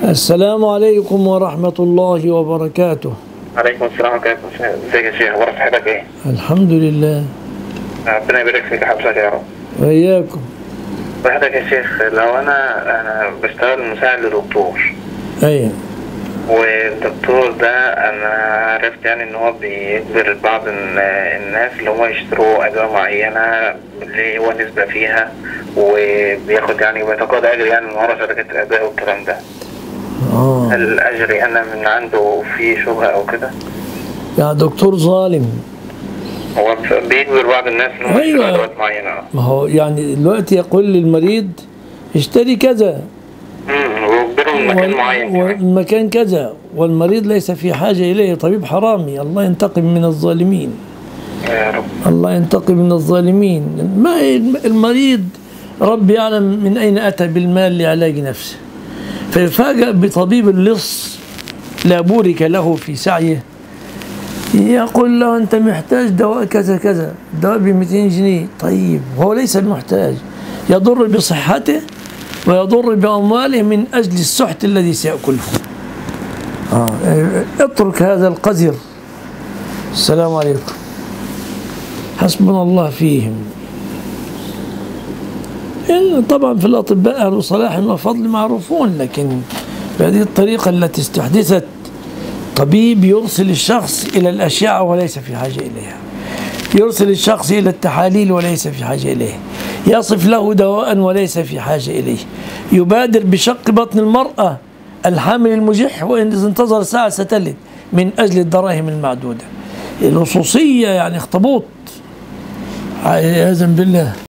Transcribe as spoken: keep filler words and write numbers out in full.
السلام عليكم ورحمة الله وبركاته. عليكم السلام ورحمة الله. ازيك يا شيخ؟ اخبار صحتك ايه؟ الحمد لله. ربنا يبارك فيك حبسك يا رب. وإياكم. صحتك يا شيخ، لو انا انا بشتغل مساعد لدكتور. أيوه. والدكتور ده انا عرفت يعني ان هو بيجبر بعض الناس اللي هم يشتروا ادوية معينة اللي هو نسبة فيها، وبياخد يعني بيتقاضى اجر يعني من ورا شركة الادوية والكلام ده. آه. هل اجري انا من عنده في شبهة او كده؟ يا دكتور ظالم. هو بيجبر بعض الناس ان هم أيوة. يشتروا ادوات معينة. ما هو يعني دلوقتي يقول للمريض اشتري كذا. امم ويجبره من مكان معين. والمكان كذا، والمريض ليس في حاجة إليه، طبيب حرامي. الله ينتقم من الظالمين. يا رب. الله ينتقم من الظالمين. ما المريض رب يعلم من أين أتى بالمال لعلاج نفسه، فيفاجأ بطبيب اللص لا بورك له في سعيه، يقول له أنت محتاج دواء كذا كذا، دواء ب مئتين جنيه. طيب هو ليس محتاج، يضر بصحته ويضر بأمواله من أجل السحت الذي سيأكله. آه. اترك هذا القذر. السلام عليكم. حسبنا الله فيهم. إن طبعا في الأطباء أهل صلاح وفضل معروفون، لكن بهذه الطريقة التي استحدثت، طبيب يرسل الشخص إلى الأشعة وليس في حاجة إليها، يرسل الشخص إلى التحاليل وليس في حاجة إليه، يصف له دواء وليس في حاجة إليه، يبادر بشق بطن المرأة الحامل المجح وإن انتظر ساعة ستلد من أجل الدراهم المعدودة. اللصوصية يعني اخطبوط، عياذا بالله.